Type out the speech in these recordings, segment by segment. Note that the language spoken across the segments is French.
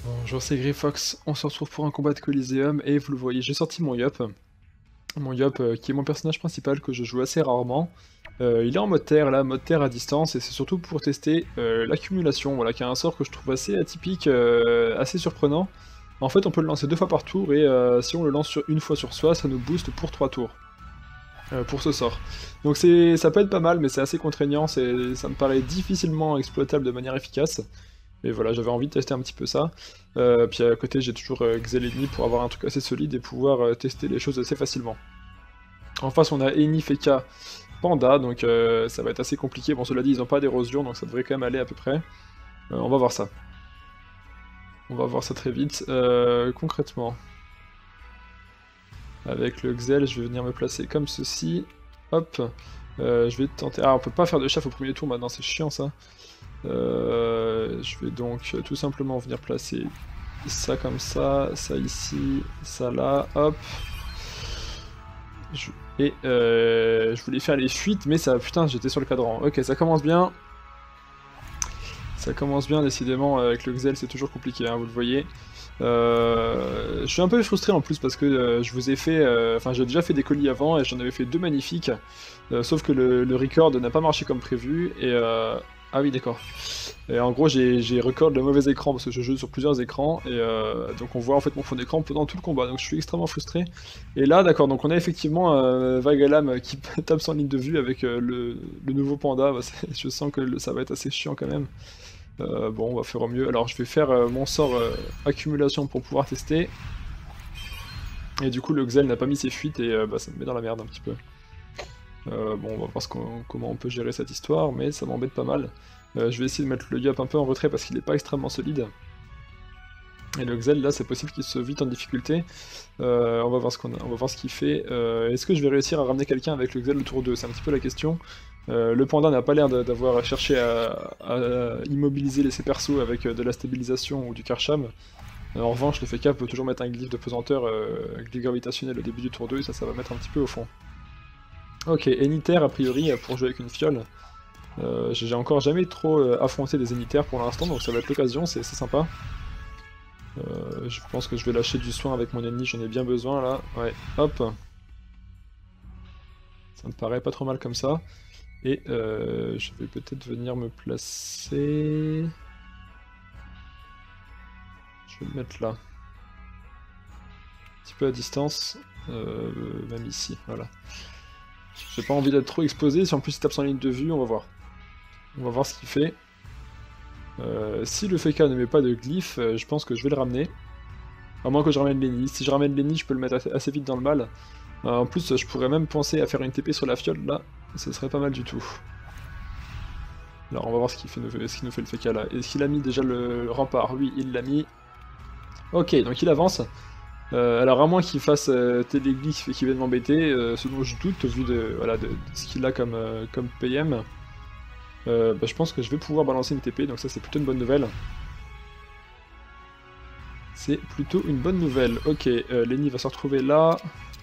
Bonjour, c'est Greyfox, on se retrouve pour un combat de Coliseum et vous le voyez, j'ai sorti mon Yop. Mon Yop qui est mon personnage principal que je joue assez rarement. Il est en mode terre là, mode terre à distance et c'est surtout pour tester l'accumulation, voilà, qui est un sort que je trouve assez atypique, assez surprenant. En fait on peut le lancer 2 fois par tour et si on le lance une fois sur soi, ça nous booste pour 3 tours. Pour ce sort. Donc ça peut être pas mal mais c'est assez contraignant, ça me paraît difficilement exploitable de manière efficace. Et voilà, j'avais envie de tester un petit peu ça. Puis à côté, j'ai toujours Xel'Enni pour avoir un truc assez solide et pouvoir tester les choses assez facilement. En face, on a Eni, Feka, Panda, donc ça va être assez compliqué. Bon, cela dit, ils n'ont pas d'érosion, donc ça devrait quand même aller à peu près. On va voir ça. On va voir ça très vite. Concrètement, avec le Xel, je vais venir me placer comme ceci. Hop. Je vais tenter... Ah, on peut pas faire de chef au premier tour maintenant, c'est chiant ça. Je vais donc tout simplement venir placer ça comme ça ici, ça là, hop. Je voulais faire les fuites, mais ça, putain, j'étais sur le cadran. Ok, ça commence bien. Ça commence bien, décidément, avec le Xel, c'est toujours compliqué, hein, vous le voyez. Je suis un peu frustré en plus parce que je vous ai fait... Enfin, j'ai déjà fait des colis avant et j'en avais fait 2 magnifiques. Sauf que le record n'a pas marché comme prévu et... Ah oui, d'accord. Et en gros, j'ai record le mauvais écran parce que je joue sur plusieurs écrans et donc on voit en fait mon fond d'écran pendant tout le combat. Donc je suis extrêmement frustré. Et là, d'accord, donc on a effectivement Vagalam qui tape sans ligne de vue avec le nouveau panda. Bah, je sens que ça va être assez chiant quand même. Bon, on va faire au mieux. Alors je vais faire mon sort accumulation pour pouvoir tester. Et du coup, le Xel n'a pas mis ses fuites et bah, ça me met dans la merde un petit peu. Bon, on va voir comment on peut gérer cette histoire, mais ça m'embête pas mal. Je vais essayer de mettre le Yop un peu en retrait parce qu'il n'est pas extrêmement solide. Et le Xel, là, c'est possible qu'il se vite en difficulté. On va voir ce qu'il fait. Est-ce que je vais réussir à ramener quelqu'un avec le Xel le tour 2? C'est un petit peu la question. Le panda n'a pas l'air d'avoir cherché à immobiliser ses persos avec de la stabilisation ou du Karcham. En revanche, le Feka peut toujours mettre un glyphe de pesanteur, glyphe gravitationnel au début du tour 2, et ça va mettre un petit peu au fond. Ok, Eniter a priori pour jouer avec une fiole. J'ai encore jamais trop affronté des Eniter pour l'instant, donc ça va être l'occasion, c'est sympa. Je pense que je vais lâcher du soin avec mon ennemi, j'en ai bien besoin là. Ouais, hop. Ça me paraît pas trop mal comme ça. Et je vais peut-être venir me placer... Je vais me mettre là. Un petit peu à distance, même ici, voilà. J'ai pas envie d'être trop exposé, si en plus il tape sans ligne de vue, on va voir. On va voir ce qu'il fait. Si le Feka ne met pas de glyphe, je pense que je vais le ramener. À moins que je ramène Lenny. Si je ramène Lenny, je peux le mettre assez vite dans le mal. En plus, je pourrais même penser à faire une TP sur la fiole, là. Ce serait pas mal du tout. Alors on va voir ce qu'il nous fait le Feka là. Est-ce qu'il a mis déjà le rempart? Oui, il l'a mis. Ok, donc il avance. Alors à moins qu'il fasse téléglyphe et qu'il vienne m'embêter, ce dont je doute au vu de ce qu'il a comme PM, bah, je pense que je vais pouvoir balancer une TP, donc ça c'est plutôt une bonne nouvelle. C'est plutôt une bonne nouvelle. Ok, Lenny va se retrouver là.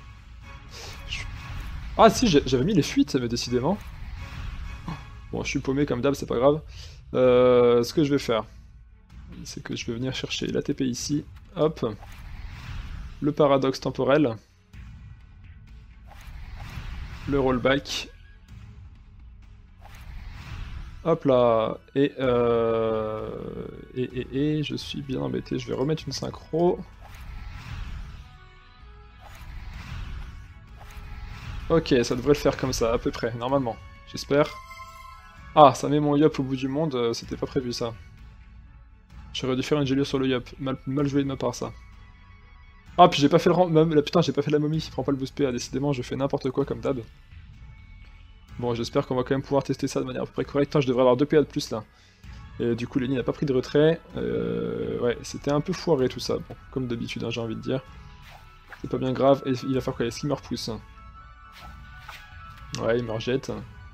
Ah si, j'avais mis les fuites, mais décidément. Bon, je suis paumé comme d'hab, c'est pas grave. Ce que je vais faire, c'est que je vais venir chercher la TP ici. Hop. Le paradoxe temporel. Le rollback. Hop là. Et je suis bien embêté. Je vais remettre une synchro. Ok, ça devrait le faire comme ça, à peu près, normalement. J'espère. Ah, ça met mon Yop au bout du monde, c'était pas prévu ça. J'aurais dû faire une gelure sur le Yop. Mal joué de ma part ça. Ah, puis j'ai pas fait putain, j'ai pas fait la momie qui prend pas le boost PA, décidément, je fais n'importe quoi comme d'hab. Bon, j'espère qu'on va quand même pouvoir tester ça de manière à peu près correcte. Putain, je devrais avoir 2 PA de plus là. Et du coup, Lenny n'a pas pris de retrait. Ouais, c'était un peu foiré tout ça. Bon, comme d'habitude, hein, j'ai envie de dire. C'est pas bien grave. Et il va faire quoi? Est-ce qu'il me repousse? Ouais, il me rejette.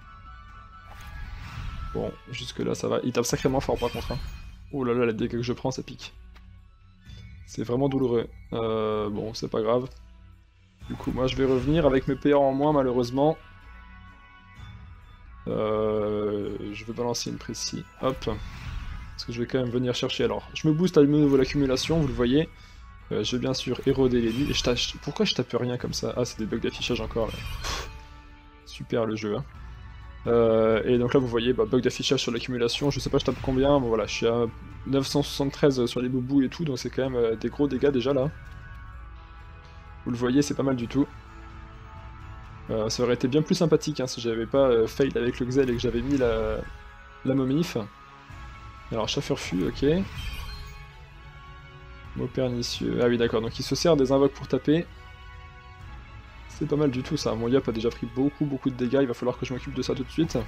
Bon, jusque là ça va. Il tape sacrément fort par contre. Hein. Oh là là, les dégâts que je prends, ça pique. C'est vraiment douloureux. Bon, c'est pas grave. Du coup, moi je vais revenir avec mes PA en moins malheureusement. Je vais balancer une précis. Hop. Parce que je vais quand même venir chercher. Alors, je me booste à nouveau l'accumulation, vous le voyez. Je vais bien sûr éroder les lits. Et pourquoi je tape rien comme ça? Ah, c'est des bugs d'affichage encore. Là. Super le jeu. Hein. Et donc là, vous voyez, bug d'affichage sur l'accumulation. Je sais pas, je tape combien. Bon voilà, je suis à 973 sur les boubous et tout. Donc c'est quand même des gros dégâts déjà là. Vous le voyez, c'est pas mal du tout. Ça aurait été bien plus sympathique hein, si j'avais pas fail avec le Xel et que j'avais mis la momif. Alors, chat furfu, ok. Mot pernicieux. Ah oui, d'accord, donc il se sert des invoques pour taper. C'est pas mal du tout ça. Mon Yap a déjà pris beaucoup de dégâts, il va falloir que je m'occupe de ça tout de suite.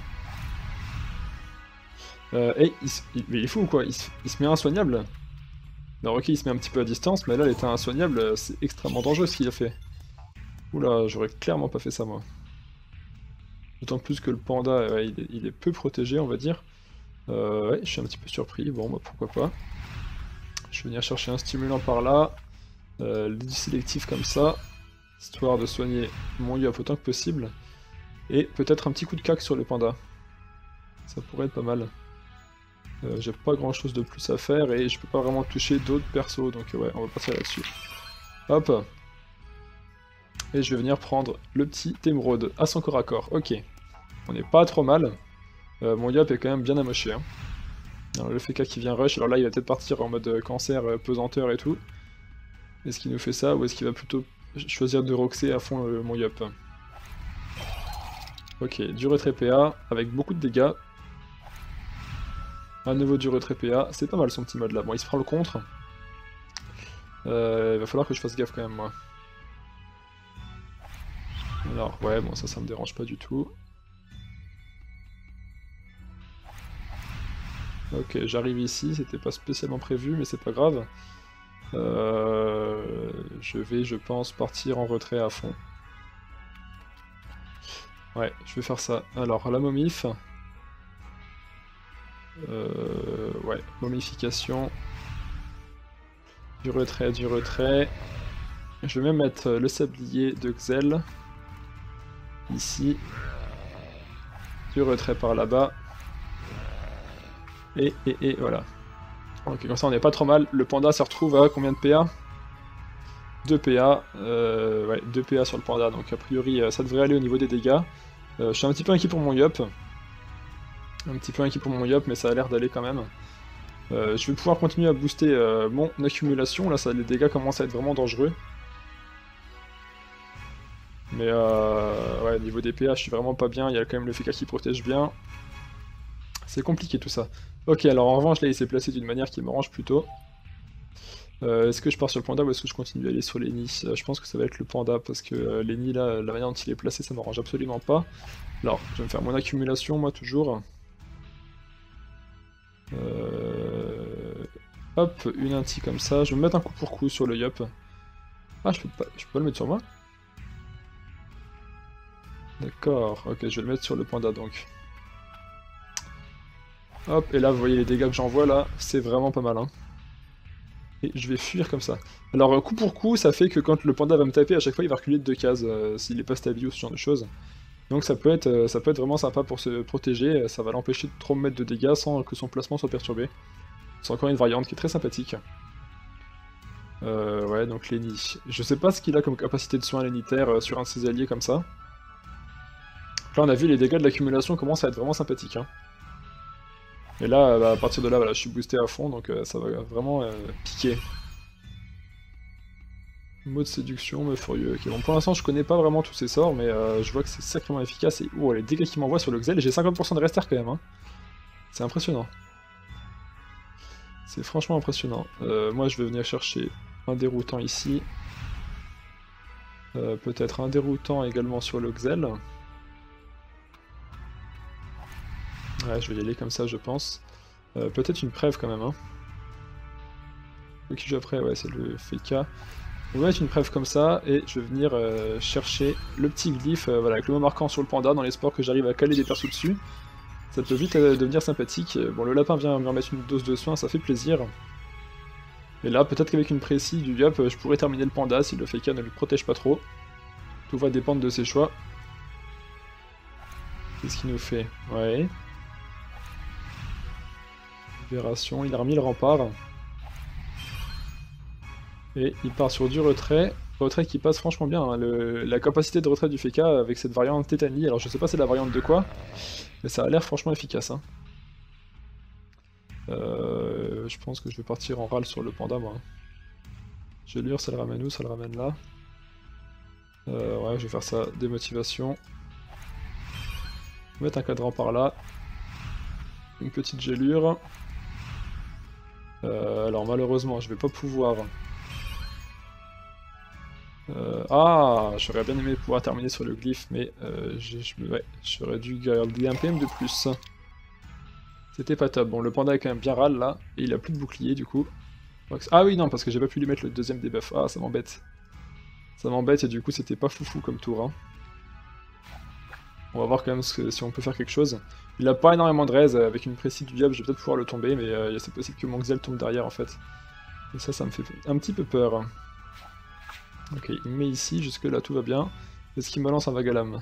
Mais il est fou ou quoi? Il se met insoignable? Alors ok, il se met un petit peu à distance, mais là l'état insoignable, c'est extrêmement dangereux ce qu'il a fait. Oula, j'aurais clairement pas fait ça moi. D'autant plus que le panda, ouais, il est peu protégé on va dire. Ouais, je suis un petit peu surpris, bon bah pourquoi pas. Je vais venir chercher un stimulant par là, du sélectif comme ça, histoire de soigner mon Yop autant que possible, et peut-être un petit coup de cac sur le panda. Ça pourrait être pas mal. J'ai pas grand chose de plus à faire et je peux pas vraiment toucher d'autres persos, donc ouais, on va passer là-dessus. Hop. Et je vais venir prendre le petit émeraude à son corps à corps. Ok. On est pas trop mal. Mon Yop est quand même bien amoché. Hein. Alors, le FK qui vient rush, alors là il va peut-être partir en mode cancer, pesanteur et tout. Est-ce qu'il nous fait ça ou est-ce qu'il va plutôt choisir de roxer à fond mon Yop? Ok, du retrait PA avec beaucoup de dégâts. À nouveau du retrait PA, c'est pas mal son petit mode là. Bon, il se prend le contre. Il va falloir que je fasse gaffe quand même moi. Alors ouais, bon ça me dérange pas du tout. Ok, j'arrive ici, c'était pas spécialement prévu, mais c'est pas grave. Je vais, je pense, partir en retrait à fond. Ouais, je vais faire ça. Alors, la momif. Ouais, momification. Du retrait, du retrait. Je vais même mettre le sablier de Xel. Ici. Du retrait par là-bas. Et voilà. Ok, comme ça on n'est pas trop mal. Le panda se retrouve à combien de PA? 2 PA. Ouais, 2 PA sur le panda, donc a priori ça devrait aller au niveau des dégâts. Je suis un petit peu inquiet pour mon Yop. Mais ça a l'air d'aller quand même. Je vais pouvoir continuer à booster mon accumulation. Là, les dégâts commencent à être vraiment dangereux. Mais ouais, au niveau des PA, je suis vraiment pas bien. Il y a quand même le FK qui protège bien. C'est compliqué tout ça. Ok, alors en revanche, là, il s'est placé d'une manière qui m'arrange plutôt. Est-ce que je pars sur le panda ou est-ce que je continue à aller sur les nids? Je pense que ça va être le panda, parce que les nids, là, la manière dont il est placé, ça m'arrange absolument pas. Alors, je vais me faire mon accumulation, moi, toujours. Hop, une inti comme ça. Je vais me mettre un coup pour coup sur le Yop. Ah, je peux pas le mettre sur moi? D'accord, ok, je vais le mettre sur le panda, donc. Hop, et là, vous voyez les dégâts que j'envoie, là, c'est vraiment pas mal, hein. Et je vais fuir comme ça. Alors, coup pour coup, ça fait que quand le panda va me taper, à chaque fois, il va reculer de 2 cases, s'il est pas stable ou ce genre de choses. Donc ça peut être vraiment sympa pour se protéger, ça va l'empêcher de trop me mettre de dégâts sans que son placement soit perturbé. C'est encore une variante qui est très sympathique. Ouais, donc Lenny. Je sais pas ce qu'il a comme capacité de soin lénitaire sur un de ses alliés comme ça. Là, on a vu les dégâts de l'accumulation commencent à être vraiment sympathiques. Hein. Et là, bah, à partir de là, voilà, je suis boosté à fond, donc ça va vraiment piquer. Mot de séduction, me furieux. Ok, bon, pour l'instant, je connais pas vraiment tous ces sorts, mais je vois que c'est sacrément efficace. Et oh, les dégâts qu'il m'envoie sur le Xel, j'ai 50% de rester quand même. Hein. C'est impressionnant. C'est franchement impressionnant. Moi, je vais venir chercher un déroutant ici. Peut-être un déroutant également sur le Xel. Ouais, je vais y aller comme ça, je pense. Peut-être une preuve quand même. Hein. Qui joue après, ouais, c'est le FK. On va mettre une preuve comme ça, et je vais venir chercher le petit glyphe voilà, avec le mot marquant sur le panda, dans l'espoir que j'arrive à caler des persos dessus. Ça peut vite devenir sympathique. Bon, le lapin vient me remettre une dose de soin, ça fait plaisir. Et là, peut-être qu'avec une précie du Yop, je pourrais terminer le panda si le FK ne le protège pas trop. Tout va dépendre de ses choix. Qu'est-ce qu'il nous fait? Ouais. Libération, il a remis le rempart. Et il part sur du retrait. Retrait qui passe franchement bien, hein. La capacité de retrait du FK avec cette variante Tétanie, alors je sais pas c'est la variante de quoi, mais ça a l'air franchement efficace. Hein. Je pense que je vais partir en râle sur le panda moi. Gelure, ça le ramène où? Ça le ramène là. Ouais, je vais faire ça, démotivation. Mettre un cadran par là. Une petite gelure. Alors malheureusement, je vais pas pouvoir... Ah, j'aurais bien aimé pouvoir terminer sur le glyphe, mais ouais, j'aurais dû garder un PM de plus. C'était pas top. Bon, le panda est quand même bien râle là, et il a plus de bouclier du coup. Ah oui, non, parce que j'ai pas pu lui mettre le deuxième debuff. Ah, ça m'embête. Ça m'embête, et du coup, c'était pas foufou comme tour. Hein. On va voir quand même si on peut faire quelque chose. Il a pas énormément de raise, avec une précise du diable, je vais peut-être pouvoir le tomber, mais c'est possible que mon Xel tombe derrière en fait. Et ça me fait un petit peu peur. Ok, il me met ici, jusque là tout va bien. Est-ce qu'il me lance un vague à lame?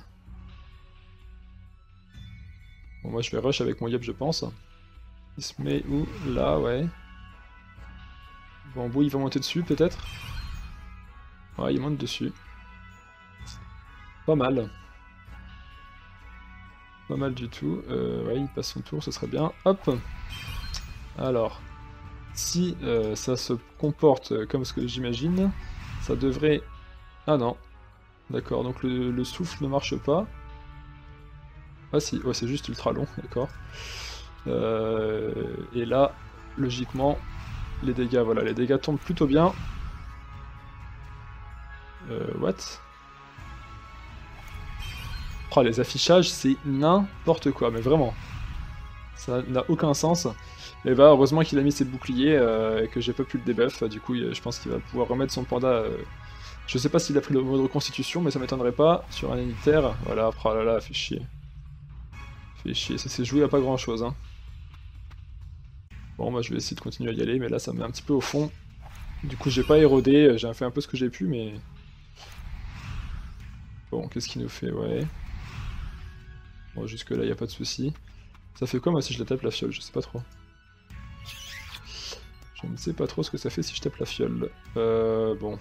Bon, moi je vais rush avec mon yep, je pense. Il se met où? Là, ouais. Bambou, il va monter dessus peut-être? Ouais, il monte dessus. Pas mal. Pas mal du tout. Ouais, il passe son tour, ce serait bien. Hop! Alors, si ça se comporte comme ce que j'imagine, ça devrait... Ah non. D'accord, donc le souffle ne marche pas. Ah si, ouais, c'est juste ultra long, d'accord. Et là, logiquement, les dégâts, voilà, les dégâts tombent plutôt bien. What? Oh, les affichages, c'est n'importe quoi, mais vraiment. Ça n'a aucun sens. Et bah, heureusement qu'il a mis ses boucliers et que j'ai pas pu le debuff. Du coup, je pense qu'il va pouvoir remettre son panda. Je sais pas s'il a pris le mode reconstitution, mais ça m'étonnerait pas. Sur un unitaire. Voilà, oh là là, fait chier. Fait chier, ça s'est joué à pas grand chose. Hein. Bon, moi je vais essayer de continuer à y aller, mais là ça me met un petit peu au fond. Du coup, j'ai pas érodé, j'ai fait un peu ce que j'ai pu, mais. Bon, qu'est-ce qu'il nous fait? Ouais. Bon, jusque là, y a pas de souci. Ça fait quoi moi si je la tape la fiole? Je sais pas trop. Je ne sais pas trop ce que ça fait si je tape la fiole. Bon.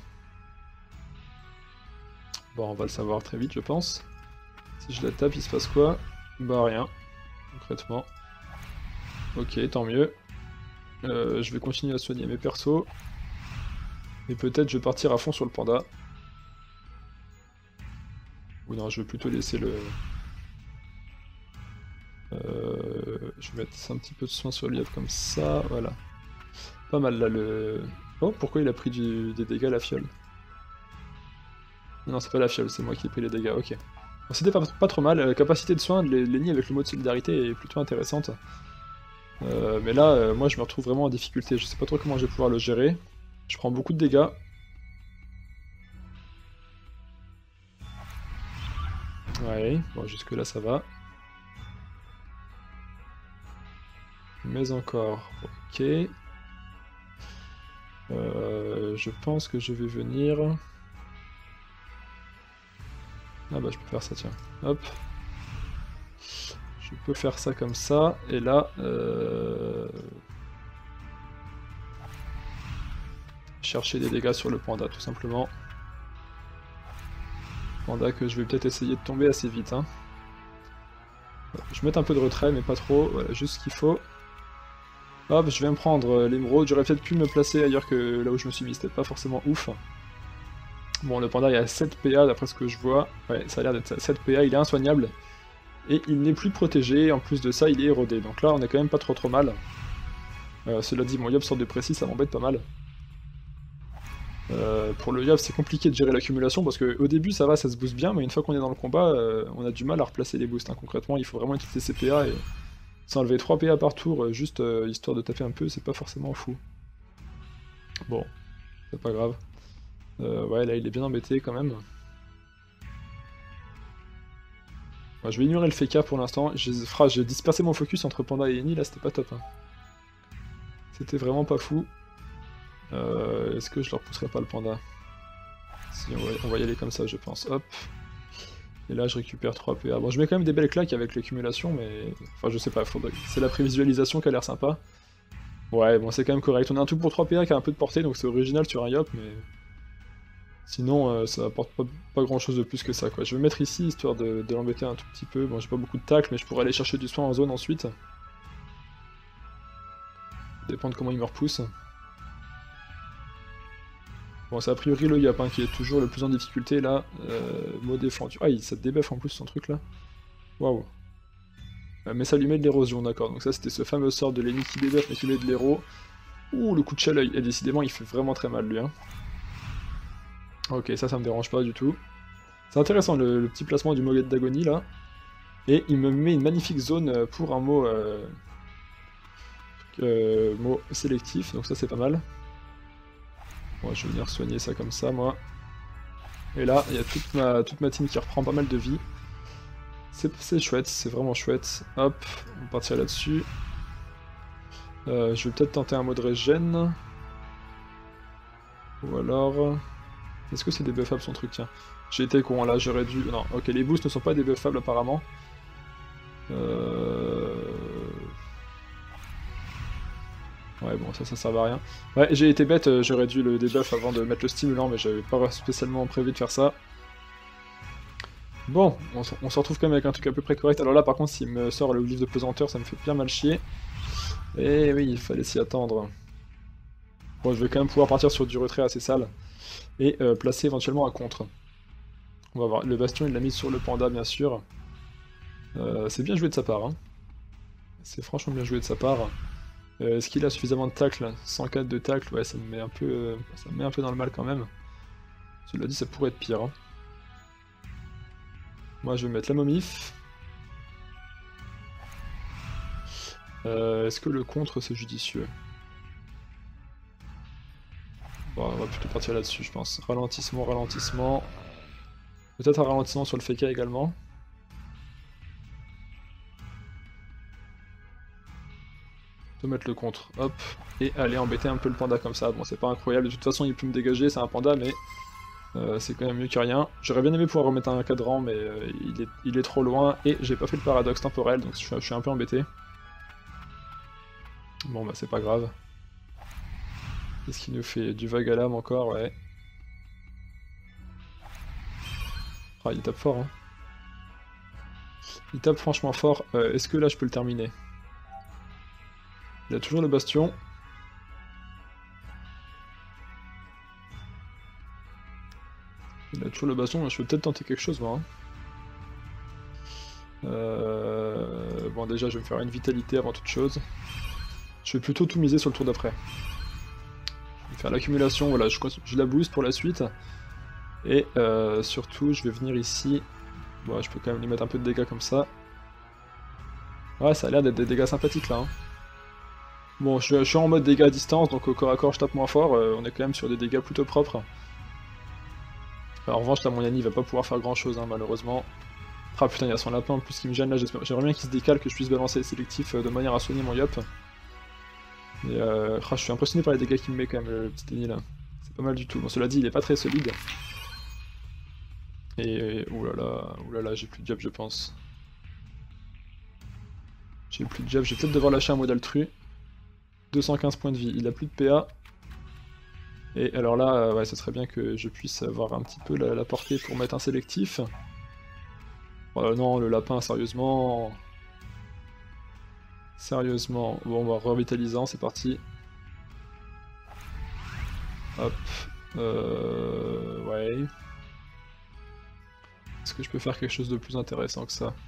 Bon, on va le savoir très vite, je pense. Si je la tape, il se passe quoi? Bah rien, concrètement. Ok, tant mieux. Je vais continuer à soigner mes persos. Et peut-être je vais partir à fond sur le panda. Ou non, je vais plutôt laisser le... je vais mettre un petit peu de soin sur l'IF comme ça, voilà. Pas mal là le... Oh, pourquoi il a pris des dégâts la fiole? Non, c'est pas la fiole, c'est moi qui ai pris les dégâts, ok. Bon, c'était pas trop mal, capacité de soin de Lenny avec le mode solidarité est plutôt intéressante. Mais là, moi je me retrouve vraiment en difficulté, je sais pas trop comment je vais pouvoir le gérer. Je prends beaucoup de dégâts. Ouais, bon jusque là ça va. Mais encore, ok. Je pense que je vais venir... Ah bah je peux faire ça, tiens. Hop. Je peux faire ça comme ça, et là... chercher des dégâts sur le panda, tout simplement. Panda que je vais peut-être essayer de tomber assez vite. Hein. Je vais mettre un peu de retrait, mais pas trop. Voilà, juste ce qu'il faut. Hop, je vais me prendre l'émeraude. J'aurais peut-être pu me placer ailleurs que là où je me suis mis. C'était pas forcément ouf. Bon, le panda, il a 7 PA d'après ce que je vois. Ouais, ça a l'air d'être 7 PA. Il est insoignable. Et il n'est plus protégé. En plus de ça, il est érodé. Donc là, on est quand même pas trop mal. Cela dit, mon Yob sort de précis, ça m'embête pas mal. Pour le Yav, c'est compliqué de gérer l'accumulation parce qu'au début ça va, ça se booste bien, mais une fois qu'on est dans le combat, on a du mal à replacer les boosts. Hein. Concrètement, il faut vraiment utiliser ses PA et s'enlever 3 PA par tour, juste histoire de taper un peu, c'est pas forcément fou. Bon, c'est pas grave. Ouais, là il est bien embêté quand même. Ouais, je vais ignorer le FK pour l'instant. J'ai dispersé mon focus entre Panda et Eni, là c'était pas top. Hein. C'était vraiment pas fou. Est-ce que je leur pousserai pas le panda? Si, on va y aller comme ça, je pense. Hop. Et là, je récupère 3 PA. Bon, je mets quand même des belles claques avec l'accumulation, mais... Enfin, je sais pas, c'est la prévisualisation qui a l'air sympa. Ouais, bon, c'est quand même correct. On a un tout pour 3 PA qui a un peu de portée, donc c'est original sur un Yop, mais... Sinon, ça apporte pas grand chose de plus que ça, quoi. Je vais me mettre ici, histoire de l'embêter un tout petit peu. Bon, j'ai pas beaucoup de tacle, mais je pourrais aller chercher du soin en zone ensuite. Ça dépend de comment il me repousse. Bon, c'est a priori le Yap, hein, qui est toujours le plus en difficulté, là. Mot défendu. Ah, ça te débuff en plus, son truc, là. Waouh. Mais ça lui met de l'érosion, d'accord. Donc ça, c'était ce fameux sort de l'ennemi qui débuff, mais qui met de l'éro. Ouh, le coup de chaleur, et décidément, il fait vraiment très mal, lui, hein. Ok, ça me dérange pas du tout. C'est intéressant, le petit placement du Moget d'Agonie, là. Et il me met une magnifique zone pour un mot sélectif, donc ça c'est pas mal. Bon, je vais venir soigner ça comme ça, moi. Et là, il y a toute ma team qui reprend pas mal de vie. C'est chouette, c'est vraiment chouette. Hop, on va partir là-dessus. Je vais peut-être tenter un mot de régène. Ou alors... Est-ce que c'est débuffables son truc, tiens. J'ai été con, là, j'aurais dû... Non, ok, les boosts ne sont pas débuffables apparemment. Ouais, bon, ça sert à rien. Ouais, j'ai été bête, j'aurais dû le debuff avant de mettre le stimulant, mais j'avais pas spécialement prévu de faire ça. Bon, on se retrouve quand même avec un truc à peu près correct. Alors là, par contre, s'il me sort le livre de pesanteur, ça me fait bien mal chier. Et oui, il fallait s'y attendre. Bon, je vais quand même pouvoir partir sur du retrait assez sale. Et placer éventuellement un contre. On va voir. Le bastion, il l'a mis sur le panda, bien sûr. C'est bien joué de sa part, hein. C'est franchement bien joué de sa part. Est-ce qu'il a suffisamment de tacle? 104 de tacle, ouais, ça me met un peu dans le mal quand même. Cela dit, ça pourrait être pire, hein. Moi, je vais mettre la momif. Est-ce que le contre, c'est judicieux? Bon, on va plutôt partir là-dessus, je pense. Ralentissement, ralentissement. Peut-être un ralentissement sur le Feka également. On peut mettre le contre, hop, et aller embêter un peu le panda comme ça. Bon, c'est pas incroyable, de toute façon, il peut me dégager, c'est un panda, mais c'est quand même mieux que rien. J'aurais bien aimé pouvoir remettre un cadran, mais il est trop loin, et j'ai pas fait le paradoxe temporel, donc je suis un peu embêté. Bon, bah c'est pas grave. Qu'est-ce qu'il nous fait? Du vague à l'âme encore, ouais. Ah, il tape fort, hein. Il tape franchement fort. Est-ce que là, je peux le terminer? Il a toujours le bastion. Il a toujours le bastion, je peux peut-être tenter quelque chose, moi. Hein. Bon, déjà, je vais me faire une vitalité avant toute chose. Je vais plutôt tout miser sur le tour d'après. Je vais faire l'accumulation, voilà, je la booste pour la suite. Et surtout, je vais venir ici. Bon, je peux quand même lui mettre un peu de dégâts comme ça. Ouais, ça a l'air d'être des dégâts sympathiques, là. Hein. Bon, je suis en mode dégâts à distance, donc au corps à corps, je tape moins fort. On est quand même sur des dégâts plutôt propres. Alors, en revanche, là, mon Yanni va pas pouvoir faire grand-chose, hein, malheureusement. Ah putain, il y a son lapin en plus qui me gêne là, j'aimerais bien qu'il se décale, que je puisse balancer les sélectifs de manière à soigner mon Yop. Mais je suis impressionné par les dégâts qu'il me met quand même, le petit Denis là. C'est pas mal du tout. Bon, cela dit, il est pas très solide. Et oulala, j'ai plus de job, je pense. J'ai plus de job, je vais peut-être devoir lâcher un mot d'altru. 215 points de vie, il a plus de PA. Et alors là, ouais, ce serait bien que je puisse avoir un petit peu la portée pour mettre un sélectif. Non, le lapin, sérieusement. Sérieusement. Bon, on va revitalisant, c'est parti. Hop. Ouais. Est-ce que je peux faire quelque chose de plus intéressant que ça?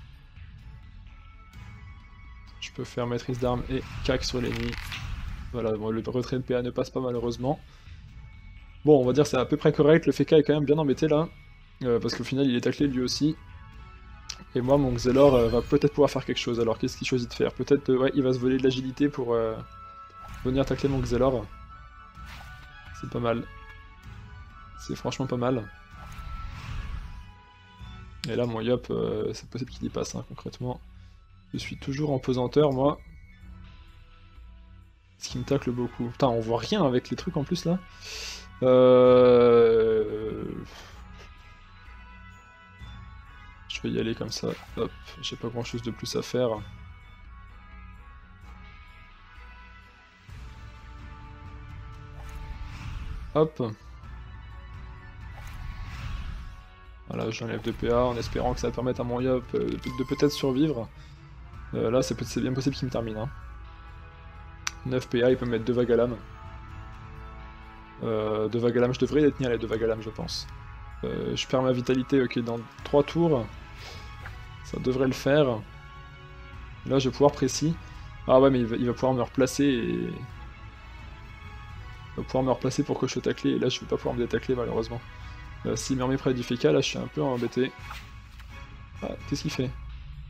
Je peux faire maîtrise d'armes et cac sur l'ennemi. Voilà, bon, le retrait de PA ne passe pas malheureusement. Bon, on va dire c'est à peu près correct. Le Feka est quand même bien embêté là. Parce qu'au final, il est taclé lui aussi. Et moi, mon Xelor va peut-être pouvoir faire quelque chose. Alors, qu'est-ce qu'il choisit de faire? Peut-être, ouais, il va se voler de l'agilité pour venir tacler mon Xelor. C'est pas mal. C'est franchement pas mal. Et là, mon Yop, c'est possible qu'il y passe, hein, concrètement. Je suis toujours en pesanteur, moi. Ce qui me tacle beaucoup. Putain, on voit rien avec les trucs en plus, là. Je vais y aller comme ça. Hop, j'ai pas grand chose de plus à faire. hop. Voilà, j'enlève 2 PA en espérant que ça permette à mon Yop de peut-être survivre. Là, c'est bien possible qu'il me termine. Hein. 9 PA, il peut me mettre 2 vagues à lame. 2 vagues à lame, je devrais les tenir les 2 vagues à lame, je pense. Je perds ma vitalité, ok, dans 3 tours. Ça devrait le faire. Là, je vais pouvoir précis. Ah ouais, mais il va pouvoir me replacer et... Il va pouvoir me replacer pour que je sois taclé, et là, je vais pas pouvoir me détacler, malheureusement. S'il me remet près du FK, là, je suis un peu embêté. Ah, qu'est-ce qu'il fait?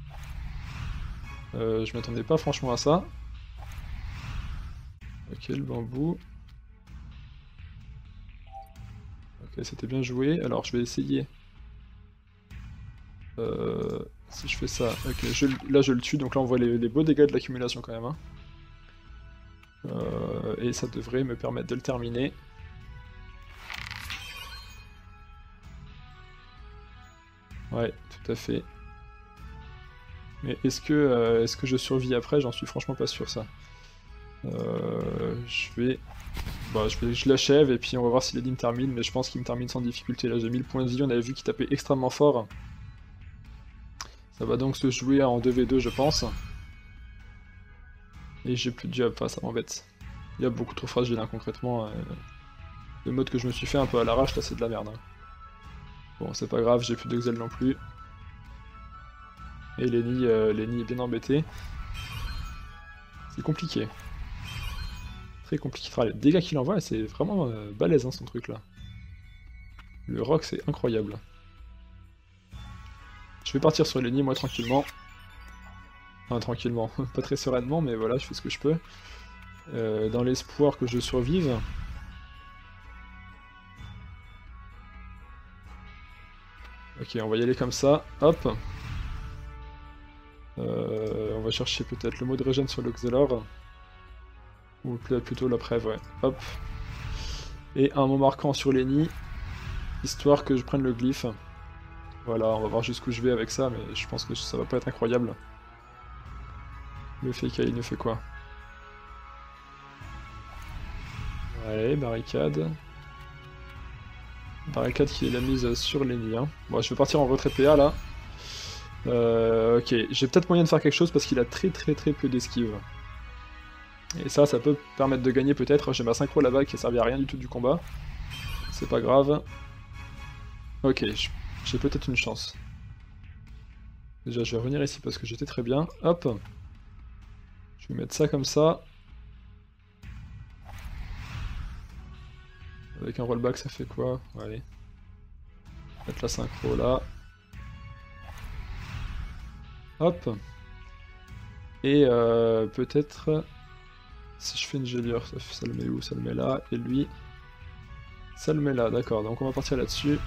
Je m'attendais pas franchement à ça. Ok, le bambou. Ok, c'était bien joué. Alors, je vais essayer. Si je fais ça, ok, là je le tue, donc là on voit les beaux dégâts de l'accumulation quand même. Hein. Et ça devrait me permettre de le terminer. Ouais, tout à fait. Mais est-ce que je survis après? J'en suis franchement pas sûr ça. Je l'achève et puis on va voir si Lady me termine, mais je pense qu'il me termine sans difficulté. Là j'ai 1000 points de vie, on avait vu qu'il tapait extrêmement fort. Ça va donc se jouer en 2v2 je pense. Et j'ai plus de job, enfin, ça m'embête. Il y a beaucoup trop fragile hein, concrètement. Le mode que je me suis fait un peu à l'arrache là c'est de la merde. Hein. Bon c'est pas grave, j'ai plus d'Oxel non plus. Et Lenny est bien embêté. C'est compliqué. Très compliqué. Les dégâts qu'il envoie c'est vraiment balèze hein, son truc là. Le rock c'est incroyable. Je vais partir sur Lenny moi tranquillement. Enfin tranquillement, pas très sereinement mais voilà je fais ce que je peux. Dans l'espoir que je survive. Ok, on va y aller comme ça, hop. On va chercher peut-être le mot de régène sur l'Oxelor. Ou plutôt la preuve, ouais. Hop. Et un mot marquant sur Lenny, histoire que je prenne le glyphe. Voilà, on va voir jusqu'où je vais avec ça, mais je pense que ça va pas être incroyable. Le FK, il nous fait quoi? Allez, barricade. Barricade qui est la mise sur Lenny. Hein. Bon, je vais partir en retrait PA là. Ok, j'ai peut-être moyen de faire quelque chose parce qu'il a très peu d'esquive. Et ça peut permettre de gagner peut-être. J'ai ma synchro là-bas qui a servi à rien du tout du combat. C'est pas grave. Ok, j'ai peut-être une chance. Déjà, je vais revenir ici parce que j'étais très bien. Hop. Je vais mettre ça comme ça. Avec un rollback, ça fait quoi? Allez. Mettre la synchro là. Hop. Et peut-être... Si je fais une gélure, ça le met où? Ça le met là. Et lui... Ça le met là, d'accord. Donc on va partir là-dessus.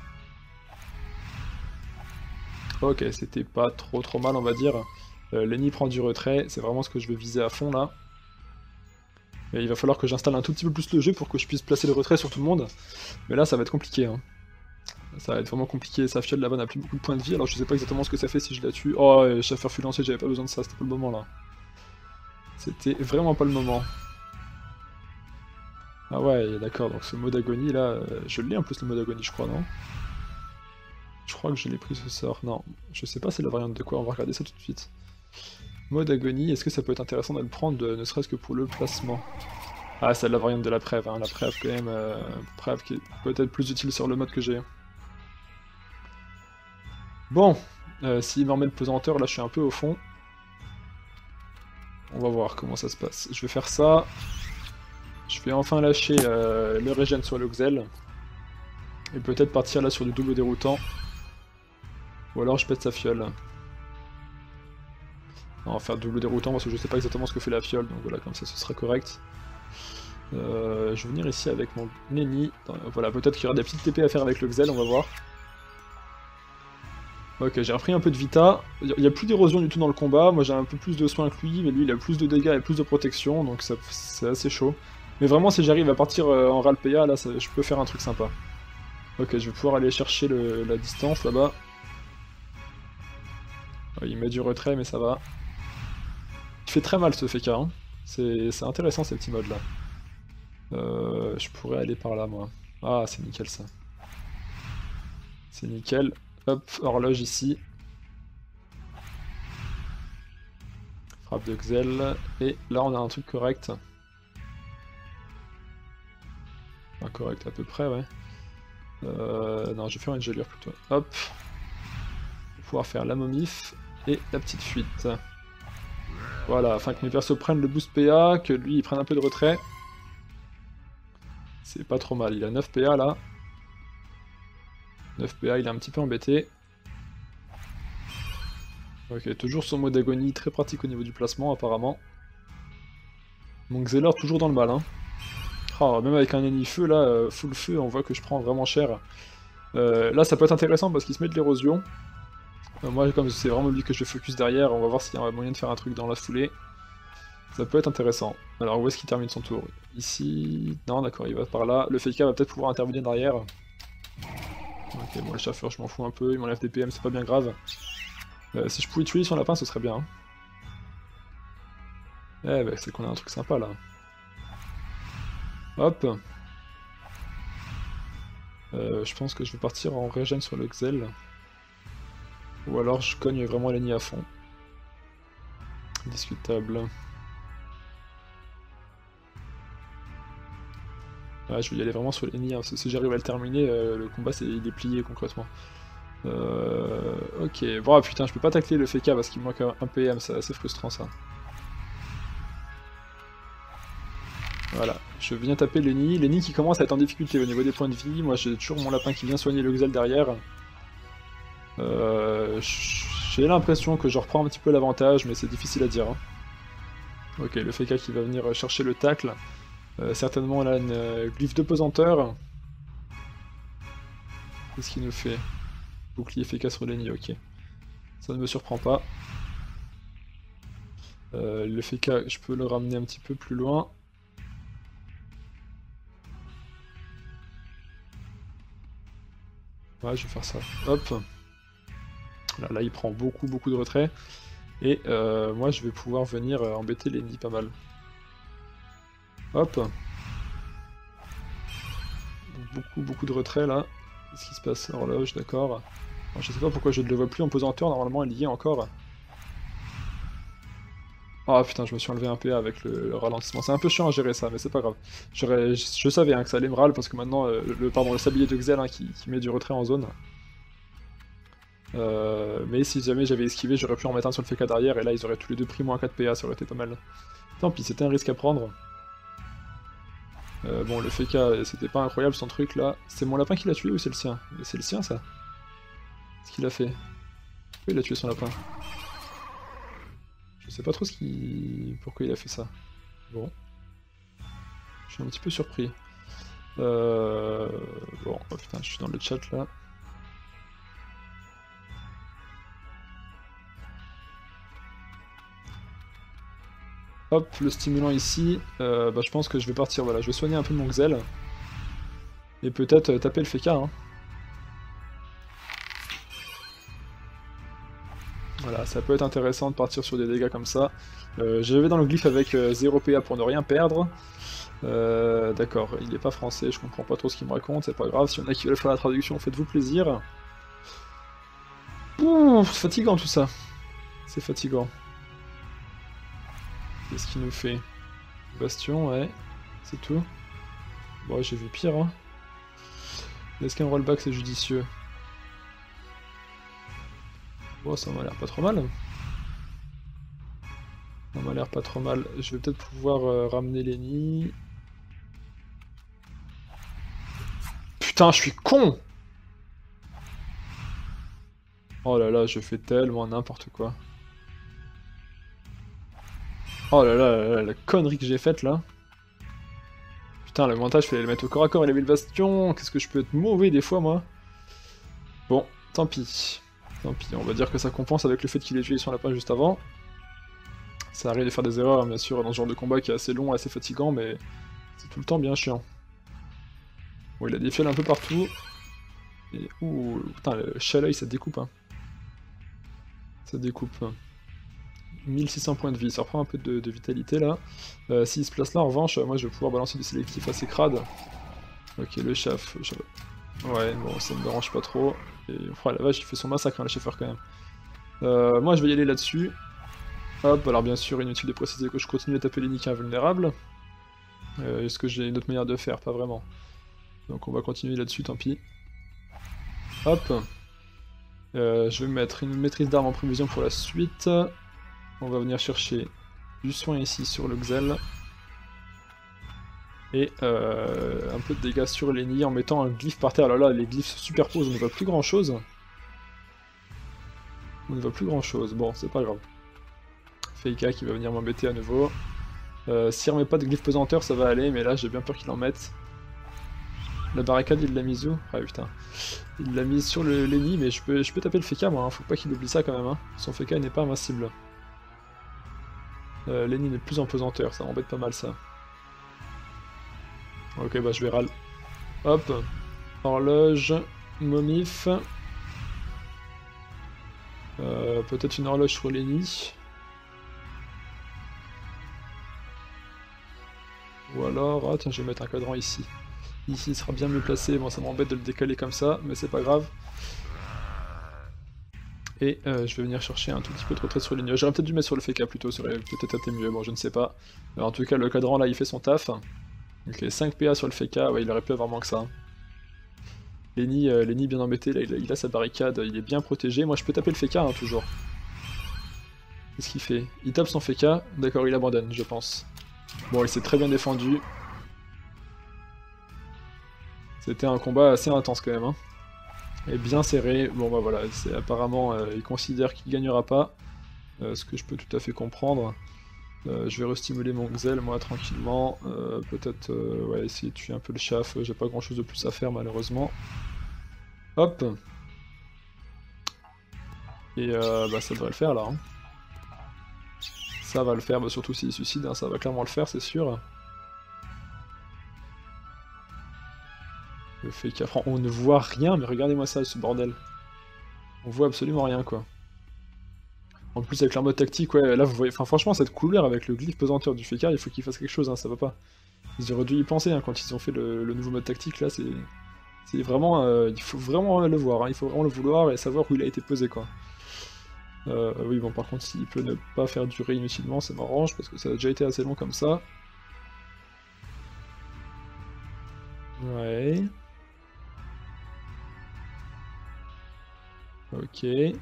Ok, c'était pas trop mal on va dire. Lenny prend du retrait, c'est vraiment ce que je veux viser à fond là. Mais il va falloir que j'installe un tout petit peu plus le jeu pour que je puisse placer le retrait sur tout le monde. Mais là ça va être compliqué. Hein. Ça va être vraiment compliqué, sa fiole là-bas n'a plus beaucoup de points de vie, alors je sais pas exactement ce que ça fait si je la tue. Oh, chauffeur fut lancé, j'avais pas besoin de ça, c'était pas le moment là. C'était vraiment pas le moment. Ah ouais, d'accord, donc ce mode agonie là, je l'ai en plus le mode agonie je crois, non? Je crois que je l'ai pris ce sort, non. Je sais pas c'est la variante de quoi, on va regarder ça tout de suite. Mode agonie, est-ce que ça peut être intéressant de le prendre, ne serait-ce que pour le placement? Ah, c'est la variante de la preuve, hein. La preuve quand même, preuve qui est peut-être plus utile sur le mode que j'ai. Bon, s'il me remet le pesanteur, là je suis un peu au fond. On va voir comment ça se passe. Je vais faire ça. Je vais enfin lâcher le régène sur l'Oxel. Et peut-être partir là sur du double déroutant. Ou alors je pète sa fiole. On va faire double déroutant parce que je sais pas exactement ce que fait la fiole, donc voilà, comme ça ce sera correct. Je vais venir ici avec mon Lenny. Voilà, peut-être qu'il y aura des petites TP à faire avec le Xel, on va voir. Ok, j'ai repris un peu de vita. Il n'y a plus d'érosion du tout dans le combat. Moi j'ai un peu plus de soins que lui, mais lui il a plus de dégâts et plus de protection, donc c'est assez chaud. Mais vraiment, si j'arrive à partir en Ralpea, là je peux faire un truc sympa. Ok, je vais pouvoir aller chercher la distance là-bas. Il met du retrait, mais ça va. Il fait très mal ce FK, hein. C'est intéressant ces petits modes là. je pourrais aller par là, moi. Ah, c'est nickel ça. C'est nickel. Hop, horloge ici. Frappe de Xel. Et là, on a un truc correct. Enfin, correct à peu près, ouais. Non, je vais faire une gelure plutôt. Hop. Pour pouvoir faire la momif et la petite fuite. Voilà, afin que mes persos prennent le boost PA, que lui il prenne un peu de retrait. C'est pas trop mal, il a 9 PA là. 9 PA, il est un petit peu embêté. Ok, toujours son mode d'agonie, très pratique au niveau du placement apparemment. Mon Xelor toujours dans le mal, hein. Oh, même avec un ennemi feu là, full feu, on voit que je prends vraiment cher. Là ça peut être intéressant parce qu'il se met de l'érosion. Moi comme c'est vraiment lui que je focus derrière, on va voir s'il y a moyen de faire un truc dans la foulée. Ça peut être intéressant. Alors où est-ce qu'il termine son tour? Ici... Non d'accord, il va par là. Le Feika va peut-être pouvoir intervenir derrière. Ok, bon le chaffeur je m'en fous un peu, il m'enlève des PM, c'est pas bien grave. Si je pouvais tuer son lapin ce serait bien. Hein. Eh bah c'est qu'on a un truc sympa là. Hop. Je pense que je vais partir en régène sur le Xel. Ou alors je cogne vraiment l'ennemi à fond. Discutable. Ouais, je vais y aller vraiment sur l'ennemi, hein, parce que si j'arrive à le terminer, le combat il est plié concrètement. Ok, bon ah, putain, je peux pas tacler le Feika parce qu'il me manque un PM, c'est assez frustrant ça. Voilà, je viens taper Lenny. Lenny qui commence à être en difficulté au niveau des points de vie. Moi j'ai toujours mon lapin qui vient soigner le Xel derrière. J'ai l'impression que je reprends un petit peu l'avantage, mais c'est difficile à dire. Hein. Ok, le Feika qui va venir chercher le tacle. Certainement là une glyphe de pesanteur. Qu'est-ce qu'il nous fait? Bouclier Feika sur Lenny, ok. Ça ne me surprend pas. Le Feika, je peux le ramener un petit peu plus loin. Ouais, je vais faire ça. Hop. Là, il prend beaucoup de retrait. Et moi, je vais pouvoir venir embêter l'ennemi pas mal. Hop. Beaucoup de retrait là. Qu'est-ce qui se passe? Horloge, d'accord. Je sais pas pourquoi je ne le vois plus en pesanteur, normalement elle y est encore. Oh putain, je me suis enlevé un PA avec le ralentissement. C'est un peu chiant à gérer ça, mais c'est pas grave. Je savais hein, que ça allait me râler parce que maintenant, le sablier de Xel hein, qui met du retrait en zone. Mais si jamais j'avais esquivé, j'aurais pu en mettre un sur le FK derrière et là ils auraient tous les deux pris moins 4 PA, ça aurait été pas mal. Tant pis, c'était un risque à prendre. Bon, le FK, c'était pas incroyable son truc là. C'est mon lapin qui l'a tué ou c'est le sien? C'est le sien ça? Ce qu'il a fait. Pourquoi il a tué son lapin? Je sais pas trop pourquoi il a fait ça. Bon. Je suis un petit peu surpris. Bon, oh putain, je suis dans le chat là. Hop, le stimulant ici. Je pense que je vais partir, voilà, je vais soigner un peu mon Xel. Et peut-être taper le Feika, hein. Voilà, ça peut être intéressant de partir sur des dégâts comme ça. Je vais dans le glyphe avec 0 PA pour ne rien perdre. D'accord, il est pas français, je comprends pas trop ce qu'il me raconte, c'est pas grave, si on a qui veulent faire la traduction, faites-vous plaisir. Ouh, c'est fatigant tout ça. C'est fatigant. Qu'est-ce qu'il nous fait? Bastion, ouais, c'est tout. Bon, j'ai vu pire, hein. Est-ce qu'un rollback c'est judicieux? Bon, ça m'a l'air pas trop mal. Ça m'a l'air pas trop mal. Je vais peut-être pouvoir ramener Lenny. Putain, je suis con! Oh là là, je fais tellement n'importe quoi. Oh là là, la connerie que j'ai faite là. Putain, le montage, fallait le mettre au corps à corps et lever le bastion. Qu'est-ce que je peux être mauvais des fois, moi? Bon, tant pis. Tant pis, on va dire que ça compense avec le fait qu'il ait tué son lapin juste avant. Ça arrive de faire des erreurs, bien sûr, dans ce genre de combat qui est assez long, assez fatigant, mais c'est tout le temps bien chiant. Bon, il a des fioles un peu partout. Et ouh, putain, le chat-l'œil, ça découpe, hein. Ça découpe. 1600 points de vie, ça reprend un peu de vitalité là. S'il se place là, en revanche, moi je vais pouvoir balancer du sélectif assez crade. Ok, le chef. Ouais, bon, ça me dérange pas trop. Et oh, la vache, il fait son massacre, hein, le chauffeur quand même. Moi je vais y aller là-dessus. Hop, alors bien sûr, inutile de préciser que je continue à taper les niques invulnérables. Est-ce que j'ai une autre manière de faire? Pas vraiment. Donc on va continuer là-dessus, tant pis. Hop. Je vais mettre une maîtrise d'armes en prévision pour la suite. On va venir chercher du soin ici sur le Xel. Et un peu de dégâts sur les nids en mettant un glyphe par terre. Alors là, les glyphes se superposent, on ne voit plus grand chose. On ne voit plus grand chose, bon, c'est pas grave. Feika qui va venir m'embêter à nouveau. S'il remet pas de glyphe pesanteur, ça va aller, mais là j'ai bien peur qu'il en mette. La barricade, il l'a mise où? Ah putain. Il l'a mise sur les nids, mais je peux taper le Feika moi, hein. Faut pas qu'il oublie ça quand même. Hein. Son Feika n'est pas invincible. Lenny n'est plus en pesanteur, ça m'embête pas mal ça. Ok, bah je vais râler. Hop, horloge, momif. Peut-être une horloge sur Lenny. Ou alors, ah tiens, je vais mettre un cadran ici. Ici, il sera bien mieux placé. Bon, ça m'embête de le décaler comme ça, mais c'est pas grave. Et je vais venir chercher un tout petit peu de retrait sur les nuages. J'aurais peut-être dû mettre sur le Feika plutôt, ça aurait peut-être été mieux, bon je ne sais pas. Alors, en tout cas, le cadran là, il fait son taf. Ok, 5 PA sur le Feika, ouais, il aurait pu avoir moins que ça. Lenny bien embêté, là, il a sa barricade, il est bien protégé. Moi, je peux taper le Feika, hein, toujours. Qu'est-ce qu'il fait? Il tape son Feika, d'accord, il abandonne, je pense. Bon, il s'est très bien défendu. C'était un combat assez intense quand même, hein. Et bien serré, bon bah voilà, apparemment il considère qu'il gagnera pas, ce que je peux tout à fait comprendre. Je vais restimuler mon Xel moi tranquillement, peut-être ouais, essayer de tuer un peu le chaf, j'ai pas grand chose de plus à faire malheureusement. Hop. Et bah ça devrait le faire là. Hein. Ça va le faire, bah, surtout s'il suicide, hein, ça va clairement le faire c'est sûr. Le fait qu'après on ne voit rien, mais regardez-moi ça, ce bordel. On voit absolument rien, quoi. En plus, avec leur mode tactique, ouais, là, vous voyez... Enfin, franchement, cette couleur avec le glyphe pesanteur du Feika, il faut qu'il fasse quelque chose, hein, ça va pas. Ils auraient dû y penser, hein, quand ils ont fait le nouveau mode tactique, là, c'est... C'est vraiment... il faut vraiment le voir, hein, il faut vraiment le vouloir et savoir où il a été posé, quoi. Oui, bon, par contre, s'il peut ne pas faire durer inutilement, ça m'arrange, parce que ça a déjà été assez long comme ça. Ouais... Ok.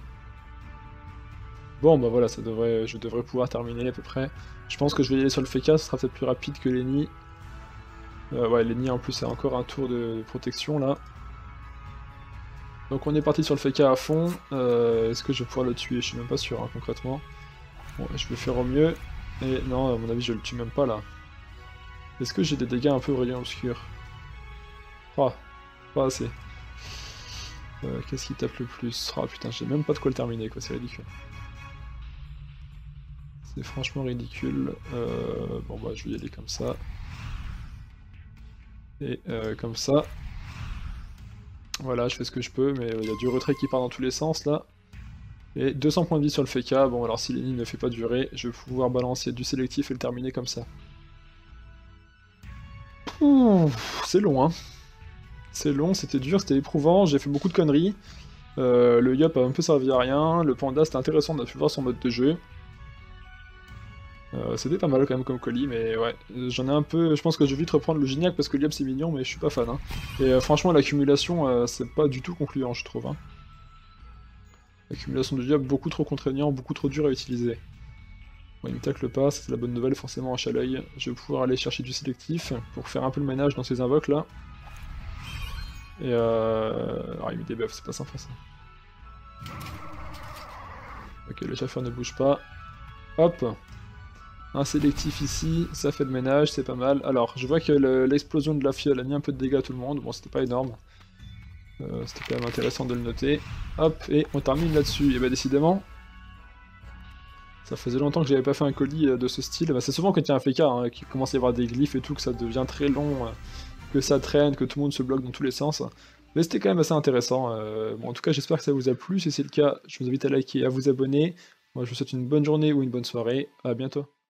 Bon bah voilà, je devrais pouvoir terminer à peu près. Je pense que je vais y aller sur le Feika, ce sera peut-être plus rapide que Lenny. Ouais, Lenny en plus c'est encore un tour de protection là. Donc on est parti sur le Feika à fond. Est-ce que je vais pouvoir le tuer? Je suis même pas sûr hein, concrètement. Bon, je vais faire au mieux. Et non, à mon avis je le tue même pas là. Est-ce que j'ai des dégâts un peu au rayon obscur? Ah, pas assez. Qu'est-ce qui tape le plus? Ah putain, j'ai même pas de quoi le terminer quoi, c'est ridicule. C'est franchement ridicule. Bon bah je vais y aller comme ça. Et comme ça. Voilà, je fais ce que je peux, mais il y a du retrait qui part dans tous les sens là. Et 200 points de vie sur le Feika. Bon alors si Lenny ne fait pas durer, je vais pouvoir balancer du sélectif et le terminer comme ça. C'est long hein. C'est long, c'était dur, c'était éprouvant, j'ai fait beaucoup de conneries. Le Yop a un peu servi à rien, le Panda c'était intéressant, on a pu voir son mode de jeu. C'était pas mal quand même comme colis, mais ouais, j'en ai un peu... Je pense que je vais vite reprendre le Gignac parce que Liab c'est mignon, mais je suis pas fan. Hein. Et franchement l'accumulation, c'est pas du tout concluant je trouve. Hein. L'accumulation de Liab beaucoup trop contraignant, beaucoup trop dur à utiliser. Bon, il me tacle pas, c'est la bonne nouvelle forcément à l'œil. Je vais pouvoir aller chercher du sélectif pour faire un peu le ménage dans ces invoques là. Et alors il met des buffs, c'est pas sympa ça. Ok, le chauffeur ne bouge pas. Hop. Un sélectif ici, ça fait le ménage, c'est pas mal. Alors, je vois que l'explosion de la fiole a mis un peu de dégâts à tout le monde. Bon, c'était pas énorme. C'était quand même intéressant de le noter. Hop, et on termine là-dessus. Et bah décidément, ça faisait longtemps que j'avais pas fait un colis de ce style. Bah, c'est souvent quand il y a un Feika, hein, qu'il commence à y avoir des glyphes et tout, que ça devient très long, que ça traîne, que tout le monde se bloque dans tous les sens. Mais c'était quand même assez intéressant. Bon, en tout cas, j'espère que ça vous a plu. Si c'est le cas, je vous invite à liker et à vous abonner. Moi, je vous souhaite une bonne journée ou une bonne soirée. À bientôt.